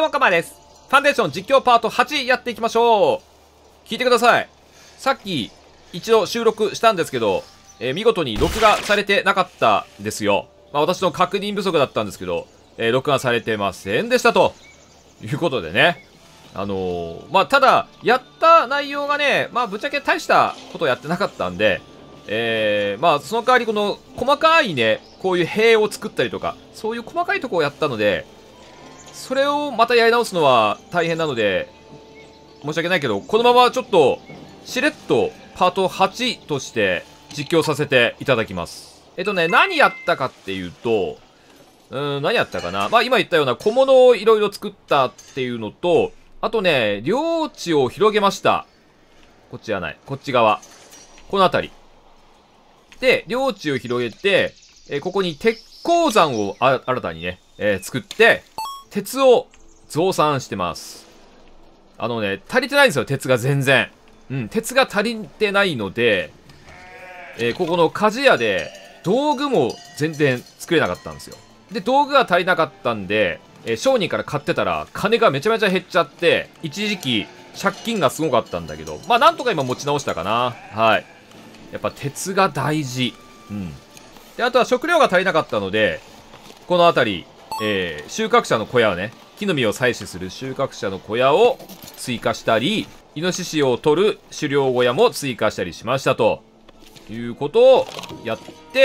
どうもかまです。ファンデーション実況パート8やっていきましょう。聞いてください。さっき一度収録したんですけど、見事に録画されてなかったんですよ。私の確認不足だったんですけど、録画されてませんでしたということでね。ただ、やった内容がね、ぶっちゃけ大したことやってなかったんで、その代わりこの細かいね、こういう塀を作ったりとか、そういう細かいとこをやったので、それをまたやり直すのは大変なので、申し訳ないけど、このままちょっと、しれっとパート8として実況させていただきます。何やったかっていうと、何やったかな。今言ったような小物をいろいろ作ったっていうのと、あとね、領地を広げました。こっちじゃない。こっち側。この辺り。で、領地を広げて、ここに鉄鉱山を新たにね、作って、鉄を増産してます。足りてないんですよ、鉄が全然。鉄が足りてないので、ここの鍛冶屋で道具も全然作れなかったんですよ。で、道具が足りなかったんで、商人から買ってたら金がめちゃめちゃ減っちゃって、一時期借金がすごかったんだけど、なんとか今持ち直したかな。はい。やっぱ鉄が大事。で、あとは食料が足りなかったので、この辺り、収穫者の小屋をね、木の実を採取する収穫者の小屋を追加したり、イノシシを取る狩猟小屋も追加したりしましたということをやって、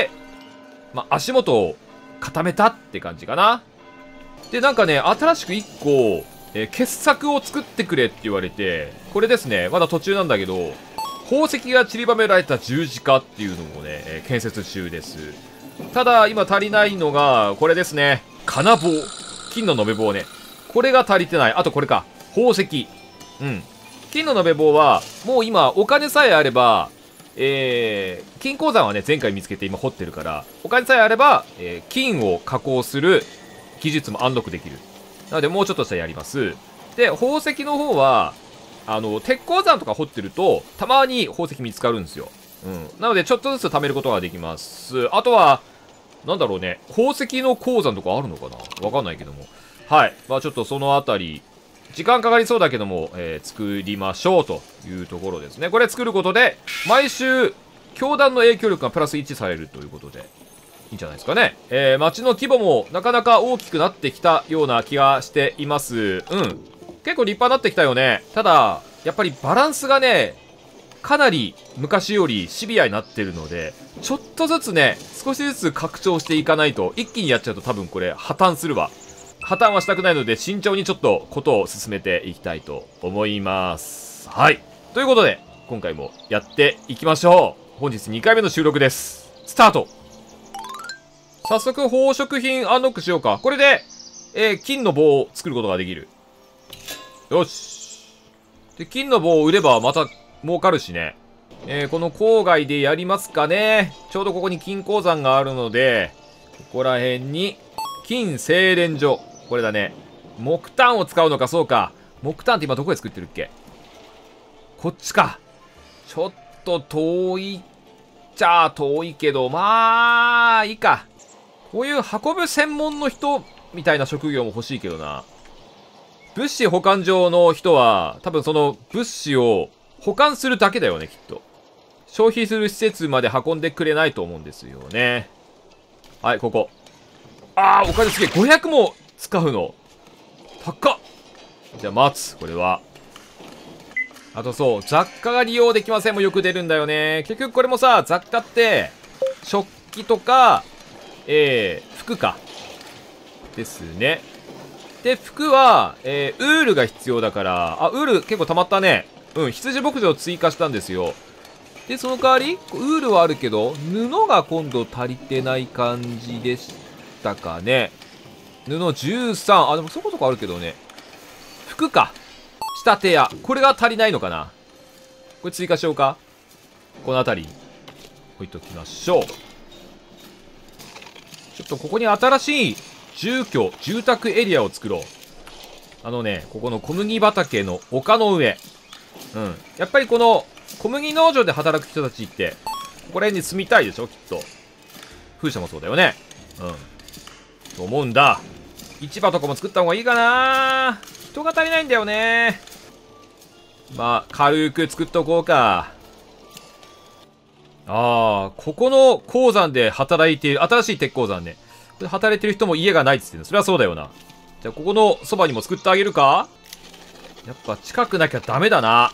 足元を固めたって感じかな。で、なんかね、新しく1個、傑作を作ってくれって言われて、これですね、まだ途中なんだけど、宝石が散りばめられた十字架っていうのをね、建設中です。ただ、今足りないのが、これですね。金棒。金の延べ棒ね。これが足りてない。あとこれか。宝石。金の延べ棒は、もう今、お金さえあれば、金鉱山はね、前回見つけて今掘ってるから、お金さえあれば、金を加工する技術もアンロックできる。なので、もうちょっとしたらやります。で、宝石の方は、鉄鉱山とか掘ってると、たまに宝石見つかるんですよ。なので、ちょっとずつ貯めることができます。あとは、なんだろうね。宝石の鉱山とかあるのかなわかんないけども。はい。ちょっとそのあたり、時間かかりそうだけども、作りましょうというところですね。これ作ることで、毎週、教団の影響力がプラス1されるということで、いいんじゃないですかね。街の規模もなかなか大きくなってきたような気がしています。結構立派になってきたよね。ただ、やっぱりバランスがね、かなり昔よりシビアになってるので、ちょっとずつね、少しずつ拡張していかないと、一気にやっちゃうと多分これ破綻するわ。破綻はしたくないので、慎重にちょっとことを進めていきたいと思います。はい。ということで、今回もやっていきましょう。本日2回目の収録です。スタート。早速、宝飾品アンロックしようか。これで、金の棒を作ることができる。よし。で、金の棒を売ればまた儲かるしね。この郊外でやりますかね。ちょうどここに金鉱山があるので、ここら辺に、金精錬所。これだね。木炭を使うのか、そうか。木炭って今どこで作ってるっけ？こっちか。ちょっと遠いっちゃ遠いけど、いいか。こういう運ぶ専門の人みたいな職業も欲しいけどな。物資保管場の人は、多分その物資を保管するだけだよね、きっと。消費する施設まで運んでくれないと思うんですよね。はい、ここ。お金すげえ。500も使うの。高っ。じゃあ、待つ。これは。あとそう、雑貨が利用できませんもよく出るんだよね。結局これもさ、雑貨って、食器とか、服か。ですね。で、服は、ウールが必要だから、ウール結構溜まったね。羊牧場を追加したんですよ。で、その代わり、ウールはあるけど、布が今度足りてない感じでしたかね。布13。でもそこそこあるけどね。服か。仕立て屋。これが足りないのかな。これ追加しようか。この辺りに置いときましょう。ちょっとここに新しい住宅エリアを作ろう。ここの小麦畑の丘の上。やっぱりこの小麦農場で働く人たちって、ここら辺に住みたいでしょ、きっと。風車もそうだよね。と思うんだ。 市場とかも作った方がいいかな。人が足りないんだよね。まあ、軽く作っとこうか。ああ、ここの鉱山で働いている、新しい鉄鉱山ね。これ働いてる人も家がないっつってんの。それはそうだよな。じゃあ、ここのそばにも作ってあげるか。やっぱ近くなきゃダメだな。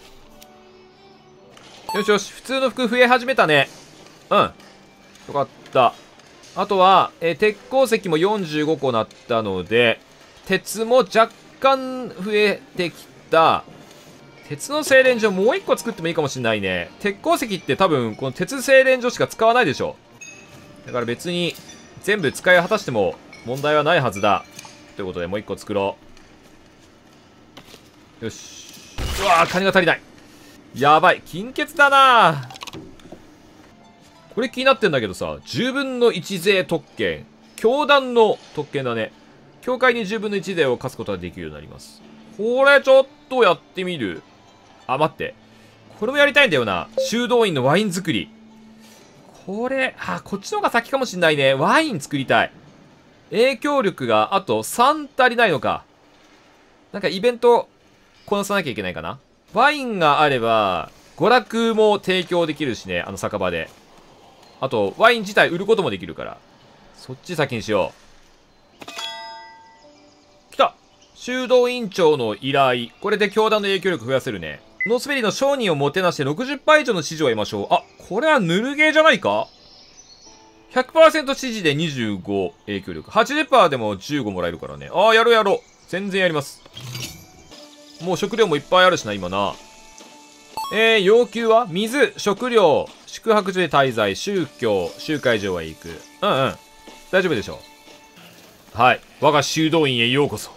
よしよし、普通の服増え始めたね。うん。よかった。あとは、鉄鉱石も45個なったので、鉄も若干増えてきた。鉄の精錬所もう1個作ってもいいかもしんないね。鉄鉱石って多分、この鉄精錬所しか使わないでしょ。だから別に、全部使い果たしても問題はないはずだ。ということで、もう1個作ろう。よし。うわー、金が足りない。やばい。金欠だな。これ気になってんだけどさ、10分の1税特権。教団の特権だね。教会に10分の1税を課すことができるようになります。これちょっとやってみる。あ、待って。これもやりたいんだよな。修道院のワイン作り。これ、こっちの方が先かもしんないね。ワイン作りたい。影響力があと3足りないのか。なんかイベントこなさなきゃいけないかな。ワインがあれば、娯楽も提供できるしね。あの酒場で。あと、ワイン自体売ることもできるから。そっち先にしよう。来た。修道院長の依頼。これで教団の影響力増やせるね。ノースベリーの商人をもてなして 60% 以上の支持を得ましょう。あ、これはヌルゲーじゃないか？ 100% 支持で25影響力。80% でも15もらえるからね。ああ、やろうやろう。全然やります。もう食料もいっぱいあるしな、今な。要求は水、食料、宿泊所で滞在、宗教、集会場へ行く。うんうん。大丈夫でしょう。はい。我が修道院へようこそ。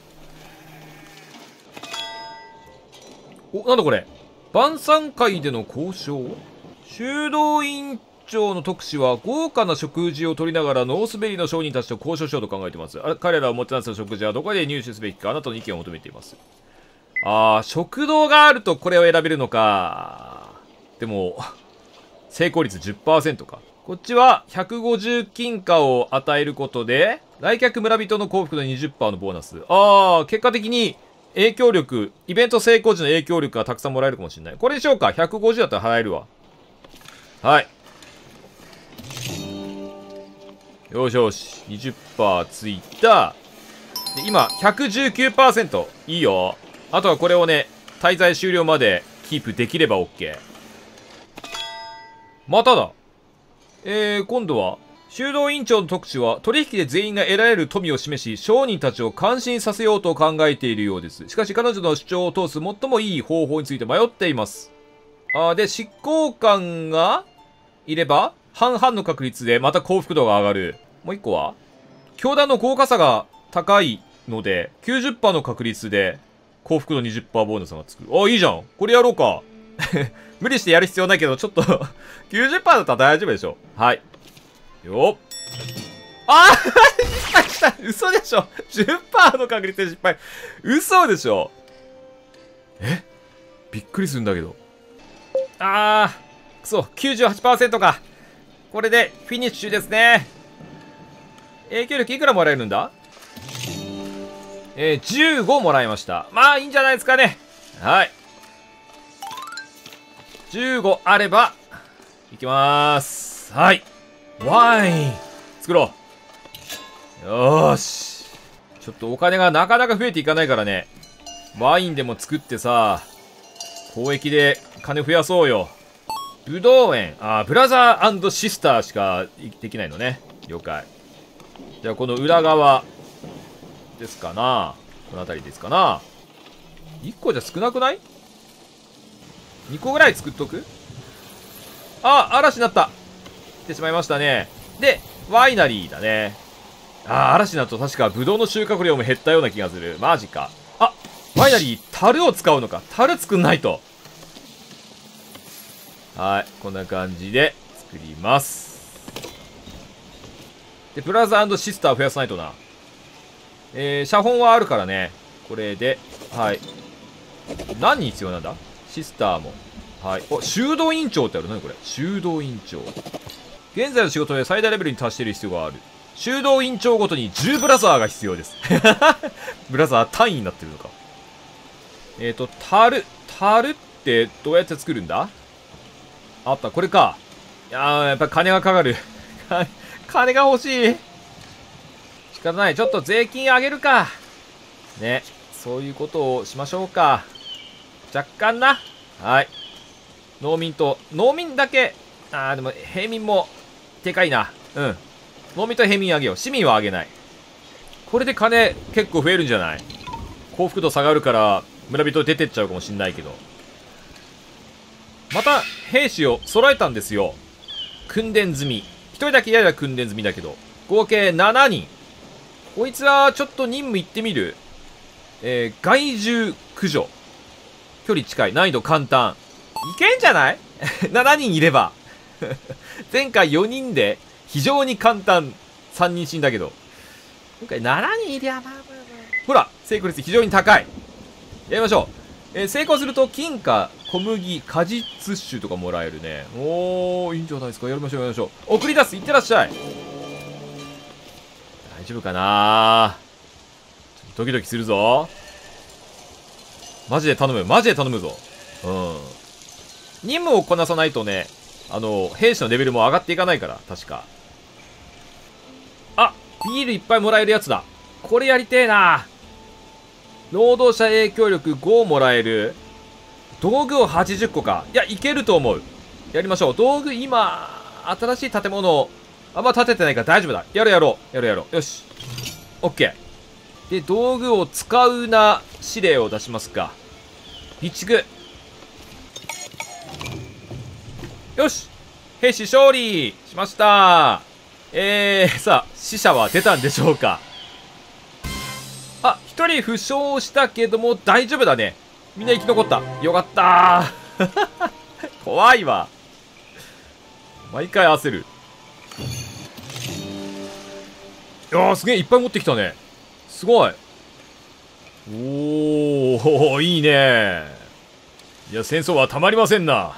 お、なんだこれ。晩餐会での交渉？修道院長の特使は豪華な食事をとりながらノースベリーの商人たちと交渉しようと考えています。彼らをもてなす食事はどこで入手すべきかあなたの意見を求めています。あー、食堂があるとこれを選べるのか。でも、成功率 10% か。こっちは150金貨を与えることで、来客村人の幸福の 20% のボーナス。あー、結果的に影響力、イベント成功時の影響力がたくさんもらえるかもしれない。これにしようか。150だったら払えるわ。はい。よしよし。20% ついた。で、今、119%。いいよ。あとはこれをね、滞在終了までキープできれば OK。まただ。今度は、修道院長の特使は取引で全員が得られる富を示し、商人たちを感心させようと考えているようです。しかし彼女の主張を通す最もいい方法について迷っています。で、執行官がいれば、半々の確率でまた幸福度が上がる。もう一個は教団の豪華さが高いので、90% の確率で、幸福度 20% ボーナスがつく。あ、いいじゃん。これやろうか。無理してやる必要ないけど、ちょっと90% だったら大丈夫でしょ。はい。よっ。失敗した。嘘でしょ。10% の確率で失敗。嘘でしょ。びっくりするんだけど。くそ。98% か。これでフィニッシュですね。影響力いくらもらえるんだ？15もらいました。まあ、いいんじゃないですかね。はい。15あれば、いきまーす。はい。ワイン作ろう。よーし。ちょっとお金がなかなか増えていかないからね。ワインでも作ってさ、交易で金増やそうよ。ぶどう園。ブラザー&シスターしかできないのね。了解。じゃあ、この裏側。ですかな。この辺りですかな。1個じゃ少なくない？ 2 個ぐらい作っとく？嵐になった。来てしまいましたね。で、ワイナリーだね。嵐になると確かブドウの収穫量も減ったような気がする。マジか。ワイナリー、樽を使うのか。樽作んないと。はい。こんな感じで作ります。で、ブラザー&シスター増やさないとな。写本はあるからね。これで、はい。何に必要なんだ？シスターも。はい。修道院長ってある。何これ？修道院長。現在の仕事で最大レベルに達している必要がある。 修道院長ごとに10ブラザーが必要です。ブラザー単位になってるのか。樽ってどうやって作るんだ？あった、これか。いやー、やっぱ金がかかる。金が欲しい。仕方ない。ちょっと税金上げるか。ね。そういうことをしましょうか。若干な。はい。農民だけ、でも平民も、でかいな。うん。農民と平民上げよう。市民は上げない。これで金結構増えるんじゃない？幸福度下がるから、村人出てっちゃうかもしんないけど。また、兵士を揃えたんですよ。訓練済み。一人だけやや訓練済みだけど。合計7人。こいつは、ちょっと任務行ってみる？害獣駆除。距離近い。難易度簡単。いけんじゃない？ 7 人いれば。前回4人で非常に簡単。3人死んだけど。今回7人いりゃほら、成功率非常に高い。やりましょう。成功すると金貨、小麦、果実種とかもらえるね。おー、いいんじゃないですか。やりましょう、やりましょう。送り出す。いってらっしゃい。大丈夫かな？ドキドキするぞ。マジで頼む。マジで頼むぞ。うん。任務をこなさないとね、兵士のレベルも上がっていかないから、確か。あ、ビールいっぱいもらえるやつだ。これやりてえな。労働者影響力5もらえる。道具を80個か。いや、いけると思う。やりましょう。道具、今、新しい建物、あんま建ててないから大丈夫だ。やろう。よし。オッケー。で、道具を使うな指令を出しますか。備蓄。よし、兵士勝利しました。さあ、死者は出たんでしょうか。あ、一人負傷したけども大丈夫だね。みんな生き残った。よかったー。怖いわ。毎回焦る。いやー、すげえいっぱい持ってきたね。すごい。おー、いいね。いや、戦争はたまりませんな。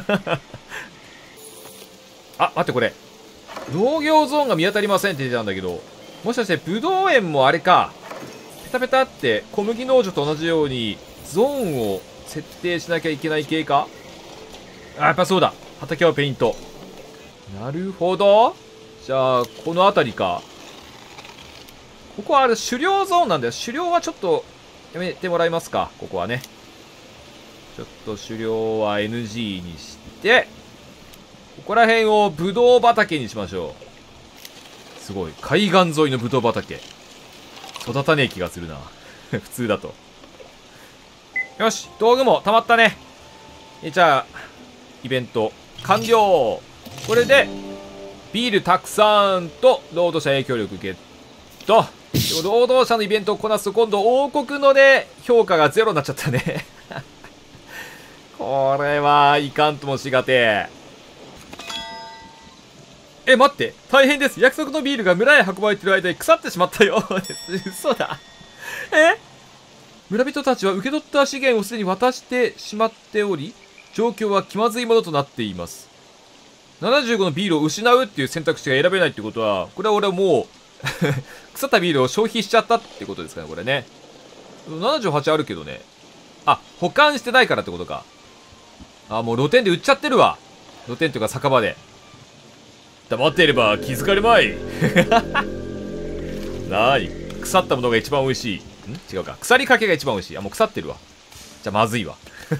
あ、待って、これ。農業ゾーンが見当たりませんって出てたんだけど、もしかしてブドウ園もあれか。ペタペタって小麦農場と同じようにゾーンを設定しなきゃいけない系か？やっぱそうだ。畑はペイント。なるほど。じゃあ、この辺りか。ここはあれ、狩猟ゾーンなんだよ。狩猟はちょっとやめてもらえますか。ここはね。ちょっと狩猟は NG にして、ここら辺をブドウ畑にしましょう。すごい。海岸沿いのブドウ畑。育たねえ気がするな。普通だと。よし、道具も溜まったね。じゃあ、イベント完了。これで、ビールたくさんと労働者影響力ゲット。労働者のイベントをこなすと今度王国のね、評価がゼロになっちゃったね。これはいかんともしがてえ。待って。大変です。約束のビールが村へ運ばれている間に腐ってしまったよ。嘘だ。村人たちは受け取った資源をすでに渡してしまっており、状況は気まずいものとなっています。75のビールを失うっていう選択肢が選べないってことは、これは俺はもう、腐ったビールを消費しちゃったってことですかね、これね。78あるけどね。あ、保管してないからってことか。あ、もう露店で売っちゃってるわ。露店っていうか酒場で。黙っていれば気づかれまい。なーに、腐ったものが一番美味しい。違うか。腐りかけが一番美味しい。あ、もう腐ってるわ。じゃあまずいわ。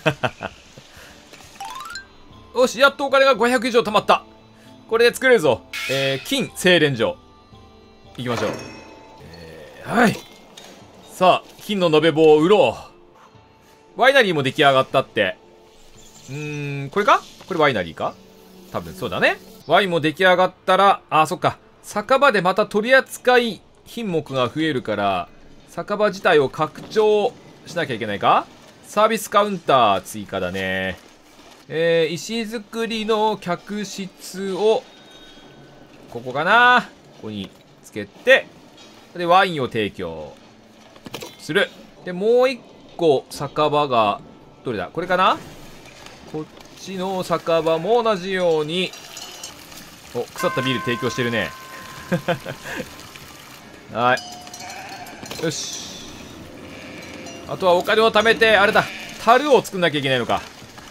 よし、やっとお金が500以上貯まった。これで作れるぞ。金精錬所。行きましょう。はい。さあ、金の延べ棒を売ろう。ワイナリーも出来上がったって。これか？これワイナリーか？多分そうだね。ワインも出来上がったら、あ、そっか。酒場でまた取り扱い品目が増えるから、酒場自体を拡張しなきゃいけないか？サービスカウンター追加だね。石造りの客室を、ここかな？ここにつけて、で、ワインを提供する。で、もう一個酒場が、どれだ？これかな？こっちの酒場も同じように、お、腐ったビール提供してるね。 はい。よし。あとはお金を貯めて、あれだ。樽を作んなきゃいけないのか。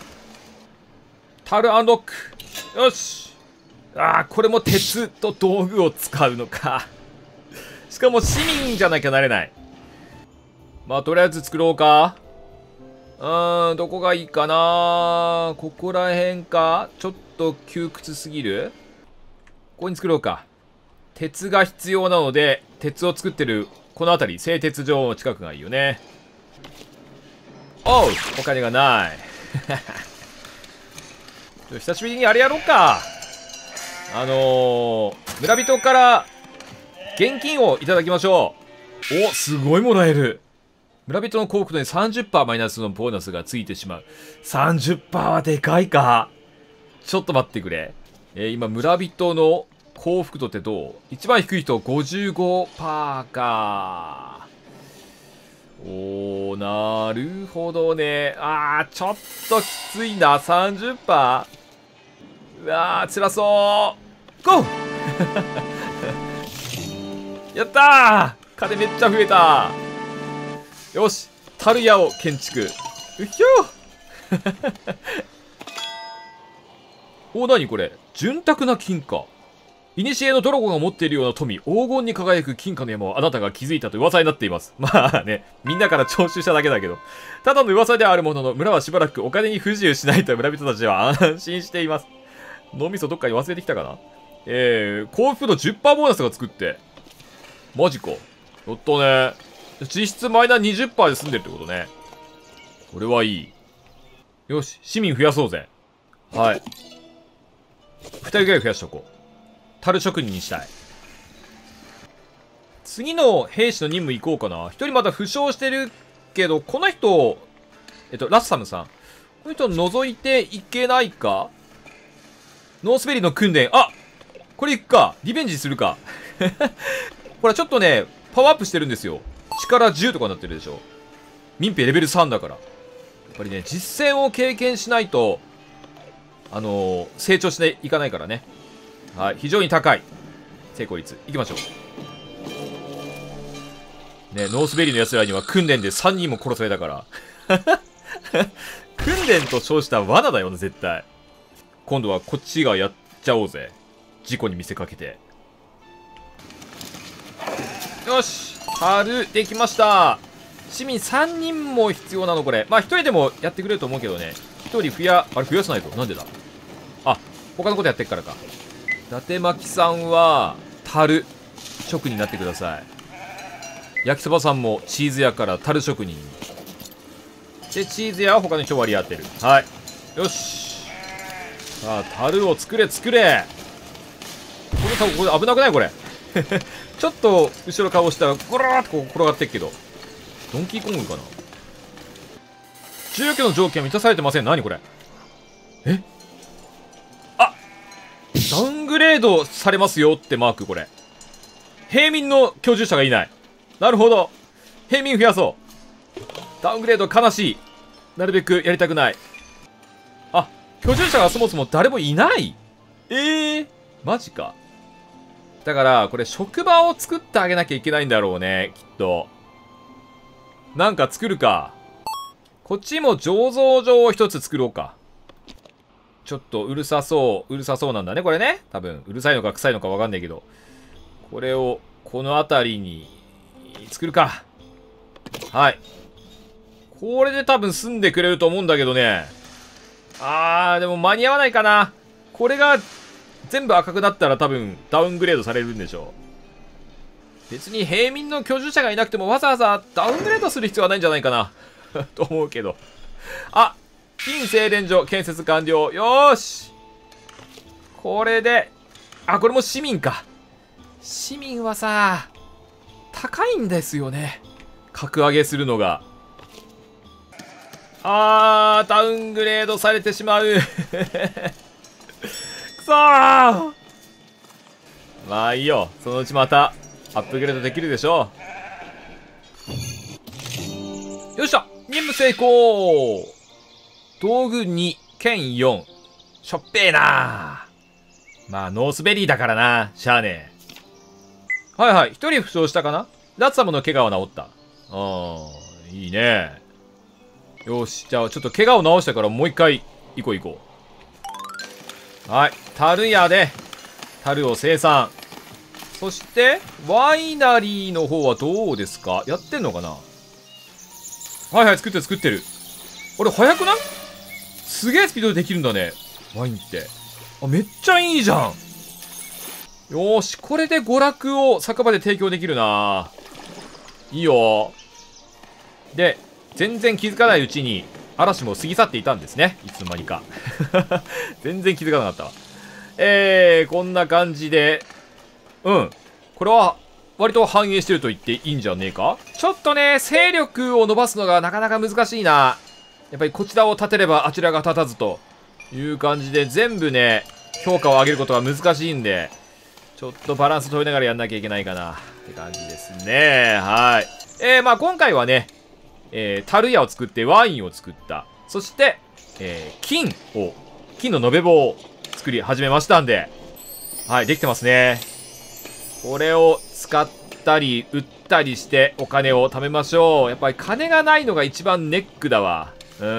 樽アンロック。よし。ああ、これも鉄と道具を使うのか。しかも市民じゃなきゃなれない。まあ、とりあえず作ろうか。どこがいいかな。ここら辺か。ちょっと窮屈すぎる。ここに作ろうか。鉄が必要なので、鉄を作ってるこの辺り、製鉄場の近くがいいよね。おう、お金がない。久しぶりにあれやろうか。村人から現金をいただきましょう。お、すごいもらえる。村人の幸福度に 30% マイナスのボーナスがついてしまう。30% はでかいか。ちょっと待ってくれ。今、村人の幸福度ってどう？一番低い人 55% か。おー、なるほどね。ちょっときついな。 30%。 うわー、辛そう。ゴーやったー、金めっちゃ増えた。よし、樽屋を建築。うひょーお、なにこれ、潤沢な金貨。古のドラゴンが持っているような富、黄金に輝く金貨の山をあなたが気づいたと噂になっています。まあね、みんなから徴収しただけだけど。ただの噂ではあるものの、村はしばらくお金に不自由しないと村人たちは安心しています。脳みそどっかに忘れてきたかな。幸福度 10% ボーナスが作って。マジか。やったね。実質マイナー 20% で済んでるってことね。これはいい。よし、市民増やそうぜ。はい。2人ぐらい増やしとこう。樽職人にしたい。次の兵士の任務行こうかな。1人まだ負傷してるけど、この人、ラッサムさん。この人覗いていけないか？ノースベリーの訓練。あ、これ行くか。リベンジするか。ほら、ちょっとね、パワーアップしてるんですよ。力10とかになってるでしょ。民兵レベル3だから。やっぱりね、実戦を経験しないと、成長していかないからね。はい、非常に高い。成功率。いきましょう。ね、ノースベリーの奴らには訓練で3人も殺されたから。訓練と称した罠だよね、絶対。今度はこっちがやっちゃおうぜ。事故に見せかけて。よし、樽できました。市民3人も必要なのこれ。まあ1人でもやってくれると思うけどね。1人増やさないと。なんでだ。あ、他のことやってっからか。伊達巻さんは樽職人になってください。焼きそばさんもチーズ屋から樽職人に。で、チーズ屋は他の人割り当てる。はい。よし。さあ、樽を作れ作れ。これ危なくないこれ。ちょっと後ろ顔したらゴローっとこう転がってっけど。ドンキーコングかな。住居の条件満たされてません。何これ。え、あ、ダウングレードされますよってマーク。これ平民の居住者がいない。なるほど、平民増やそう。ダウングレード悲しい。なるべくやりたくない。あ、居住者がそもそも誰もいない。マジか。だからこれ職場を作ってあげなきゃいけないんだろうね、きっと。なんか作るか。こっちも醸造場を一つ作ろうか。ちょっとうるさそうなんだね、これね。多分、うるさいのか臭いのかわかんないけど。これを、この辺りに、作るか。はい。これで多分住んでくれると思うんだけどね。でも間に合わないかな。これが、全部赤くなったら多分、ダウングレードされるんでしょう。別に平民の居住者がいなくてもわざわざダウングレードする必要はないんじゃないかなと思うけど。あ、金精錬所建設完了。よーし。これで、これも市民か。市民はさ、高いんですよね。格上げするのが。ダウングレードされてしまう。くそー。まあいいよ。そのうちまた、アップグレードできるでしょう。よっしゃ、任務成功。道具2、剣4。しょっぺーなー。まあ、ノースベリーだからな。しゃあねえ。 はいはい。一人負傷したかな。ラツサムの怪我は治った。いいね。よし。じゃあちょっと怪我を治したからもう一回行こう行こう。はい。樽屋で、樽を生産。そして、ワイナリーの方はどうですか？やってんのかな？はいはい、作ってる作ってる。あれ、早くない？すげえスピードでできるんだね。ワインって。あ、めっちゃいいじゃん。よーし、これで娯楽を酒場で提供できるな。いいよ。で、全然気づかないうちに、嵐も過ぎ去っていたんですね。いつの間にか。全然気づかなかったわ。こんな感じで、うん。これは、割と反映してると言っていいんじゃねえか？ちょっとね、勢力を伸ばすのがなかなか難しいな。やっぱりこちらを立てればあちらが立たずという感じで、全部ね、評価を上げることが難しいんで、ちょっとバランス取りながらやんなきゃいけないかなって感じですね。はい。まあ今回はね、樽屋を作ってワインを作った。そして、金の延べ棒を作り始めましたんで、はい、できてますね。これを使ったり、売ったりしてお金を貯めましょう。やっぱり金がないのが一番ネックだわ。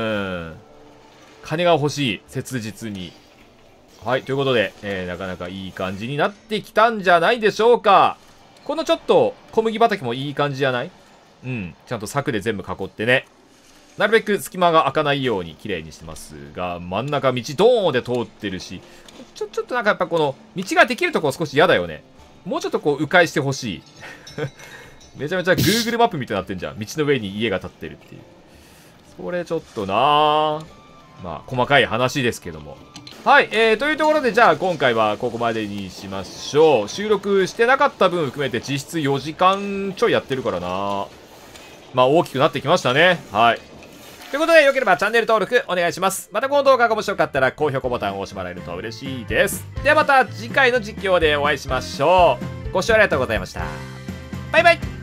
金が欲しい。切実に。はい、ということで、なかなかいい感じになってきたんじゃないでしょうか。このちょっと小麦畑もいい感じじゃない？うん、ちゃんと柵で全部囲ってね。なるべく隙間が開かないように綺麗にしてますが、真ん中道ドーンで通ってるし、ちょっとなんかやっぱこの道ができるとこ少し嫌だよね。もうちょっとこう迂回してほしい。めちゃめちゃ Google マップみたいになってんじゃん。道の上に家が建ってるっていう。それちょっとなぁ。まあ、細かい話ですけども。はい、というところで、じゃあ今回はここまでにしましょう。収録してなかった分含めて実質4時間ちょいやってるからな。まあ、大きくなってきましたね。はい。ということで、よければチャンネル登録お願いします。またこの動画が面白かったら高評価ボタンを押してもらえると嬉しいです。ではまた次回の実況でお会いしましょう。ご視聴ありがとうございました。バイバイ。